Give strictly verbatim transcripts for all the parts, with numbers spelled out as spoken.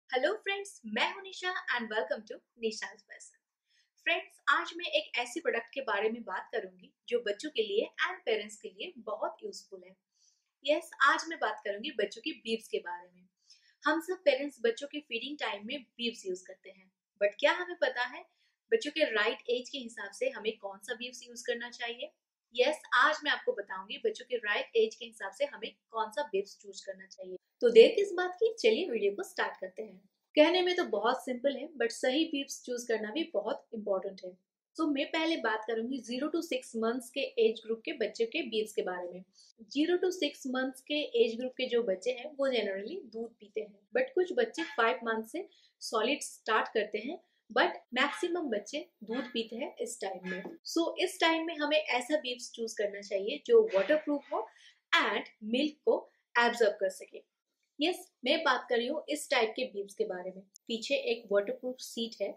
Hello friends, मैं हूं Nisha and welcome to Nisha's passion. Friends, आज मैं एक ऐसी प्रोडक्ट के बारे में बात करूंगी जो बच्चों के लिए एंड पेरेंट्स के लिए बहुत यूजफुल है। यस yes, आज मैं बात करूंगी बच्चों की बीब्स के बारे में। हम सब पेरेंट्स बच्चों के फीडिंग टाइम में बीब्स यूज करते हैं, बट क्या हमें पता है बच्चों के राइट एज के हिसाब से हमें कौन सा बीब्स यूज करना चाहिए? यस yes, आज मैं आपको बताऊंगी बच्चों के राइट एज के हिसाब से हमें कौन सा बीब्स चूज करना चाहिए। तो देर किस बात की, चलिए वीडियो को स्टार्ट करते हैं। कहने में तो बहुत सिंपल है, बट सही बीब्स चूज करना भी बहुत इंपॉर्टेंट है। तो मैं पहले बात करूंगी जीरो टू सिक्स मंथ्स के एज ग्रुप के बच्चे के बीब्स के बारे में। जीरो टू सिक्स मंथ्स के एज ग्रुप के जो बच्चे हैं वो जनरली दूध पीते हैं, बट कुछ बच्चे फाइव मंथ से सॉलिड स्टार्ट करते हैं, बट मैक्सिमम बच्चे दूध पीते हैं इस टाइम में। सो so, इस टाइम में हमें ऐसा बीब्स चूज करना चाहिए जो वाटर प्रूफ हो एंड मिल्क को एब्जॉर्ब कर सके। यस yes, मैं बात कर रही हूँ इस टाइप के बीब्स के बारे में। पीछे एक वाटरप्रूफ सीट है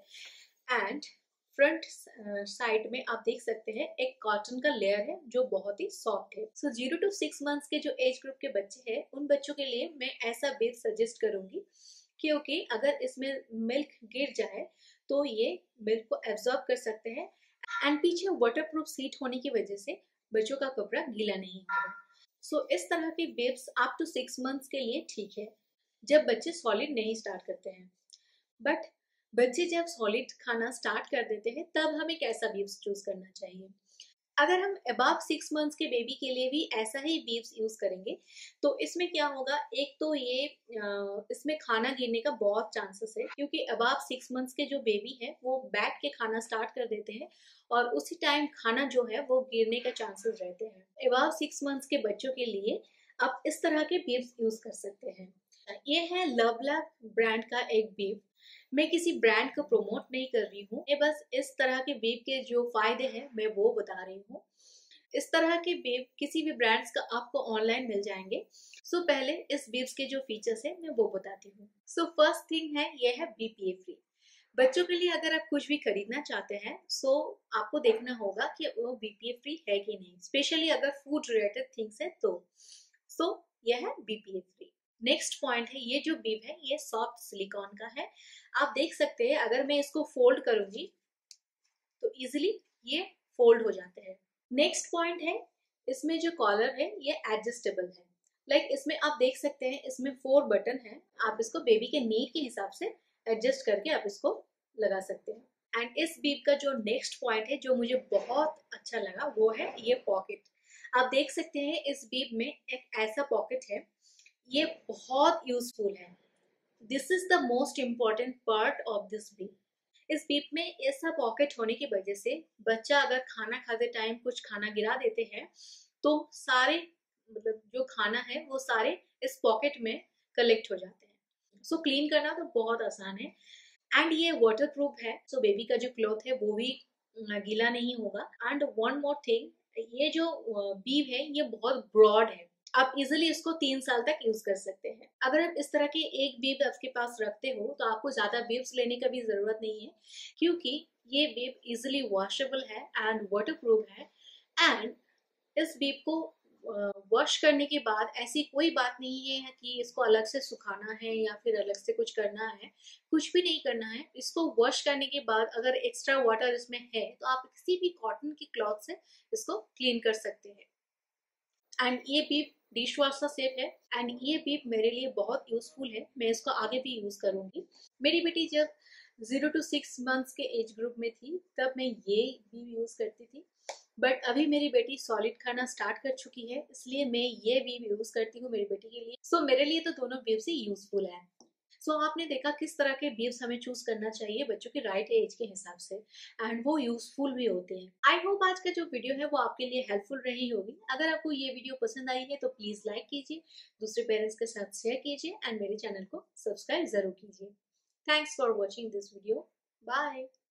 एंड फ्रंट साइड में आप देख सकते हैं एक कॉटन का लेयर है जो बहुत ही सॉफ्ट है। So zero to six months के जो एज ग्रुप के बच्चे हैं उन बच्चों के लिए मैं ऐसा बीब सजेस्ट करूंगी, क्योंकि अगर इसमें मिल्क गिर जाए तो ये मिल्क को एब्जॉर्ब कर सकते हैं एंड पीछे वाटरप्रूफ सीट होने की वजह से बच्चों का कपड़ा गीला नहीं होगा। सो so, इस तरह के bibs up to six months के लिए ठीक है, जब बच्चे सॉलिड नहीं स्टार्ट करते हैं। बट बच्चे जब सॉलिड खाना स्टार्ट कर देते हैं तब हमें कैसा बीब्स चूज करना चाहिए? अगर हम अबाव सिक्स मंथ्स के बेबी के लिए भी ऐसा ही बीब्स यूज करेंगे तो इसमें क्या होगा, एक तो ये इसमें खाना गिरने का बहुत चांसेस है, क्योंकि अबाव सिक्स मंथ्स के जो बेबी है वो बैठ के खाना स्टार्ट कर देते हैं और उसी टाइम खाना जो है वो गिरने का चांसेस रहते हैं। अबाव सिक्स मंथ्स के बच्चों के लिए आप इस तरह के बीब्स यूज कर सकते हैं। ये है लवला ब्रांड का एक बीब। मैं किसी ब्रांड को प्रमोट नहीं कर रही हूँ, मैं बस इस तरह के बीब के जो फायदे हैं मैं वो बता रही हूँ। इस तरह के बीब किसी भी ब्रांड्स का आपको ऑनलाइन मिल जाएंगे। सो so, पहले इस बीब्स के जो फीचर्स है मैं वो बताती हूँ। सो फर्स्ट थिंग है, ये है बीपीए फ्री। बच्चों के लिए अगर आप कुछ भी खरीदना चाहते हैं सो so आपको देखना होगा कि वो बीपीए फ्री है कि नहीं, स्पेशली अगर फूड रिलेटेड थिंग्स है तो। सो so, यह है बीपीए फ्री। नेक्स्ट पॉइंट है, ये जो बीब है ये सॉफ्ट सिलिकॉन का है। आप देख सकते हैं अगर मैं इसको फोल्ड करूंगी तो इजिली ये फोल्ड हो जाते हैं। नेक्स्ट पॉइंट है, इसमें जो कॉलर है ये एडजस्टेबल है। लाइक like इसमें आप देख सकते हैं इसमें फोर बटन है, आप इसको बेबी के नीड के हिसाब से एडजस्ट करके आप इसको लगा सकते हैं। एंड इस बीब का जो नेक्स्ट पॉइंट है जो मुझे बहुत अच्छा लगा वो है ये पॉकेट। आप देख सकते हैं इस बीब में एक ऐसा पॉकेट है, ये बहुत यूजफुल है। This is the most important part of this bib. इस बीप में ऐसा पॉकेट होने की वजह से बच्चा अगर खाना खाते टाइम कुछ खाना गिरा देते हैं तो सारे मतलब जो खाना है वो सारे इस पॉकेट में कलेक्ट हो जाते हैं। सो so, क्लीन करना तो बहुत आसान है एंड ये वाटर प्रूफ है। सो so, बेबी का जो क्लॉथ है वो भी गीला नहीं होगा। एंड वन मोर थिंग, ये जो बीब है ये बहुत ब्रॉड है, आप इजिली इसको तीन साल तक यूज कर सकते हैं। अगर आप इस तरह के एक बीब आपके पास रखते हो तो आपको ज्यादा बीब्स लेने का भी जरूरत नहीं है, क्योंकि ये बीब इजिली वॉशेबल है एंड वाटरप्रूफ है। एंड इस बीब को वॉश करने के बाद ऐसी कोई बात नहीं है कि इसको अलग से सुखाना है या फिर अलग से कुछ करना है, कुछ भी नहीं करना है। इसको वॉश करने के बाद अगर एक्स्ट्रा वाटर इसमें है तो आप किसी भी कॉटन की क्लॉथ से इसको क्लीन कर सकते हैं। एंड ये बीब डिश वॉशर सेफ है एंड ये बीब मेरे लिए बहुत यूजफुल है, मैं इसको आगे भी यूज करूंगी। मेरी बेटी जब जीरो टू सिक्स मंथ्स के एज ग्रुप में थी तब मैं ये बीब यूज करती थी, बट अभी मेरी बेटी सॉलिड खाना स्टार्ट कर चुकी है इसलिए मैं ये बीब यूज करती हूँ मेरी बेटी के लिए। सो so, मेरे लिए तो दोनों बीब्स ही यूजफुल है। सो so, आपने देखा किस तरह के बीब्स हमें चूज करना चाहिए बच्चों के राइट एज के हिसाब से, एंड वो यूजफुल भी होते हैं। आई होप आज का जो वीडियो है वो आपके लिए हेल्पफुल रही होगी। अगर आपको ये वीडियो पसंद आई है तो प्लीज लाइक कीजिए, दूसरे पेरेंट्स के साथ शेयर कीजिए एंड मेरे चैनल को सब्सक्राइब जरूर कीजिए। Thanks for watching this video. Bye.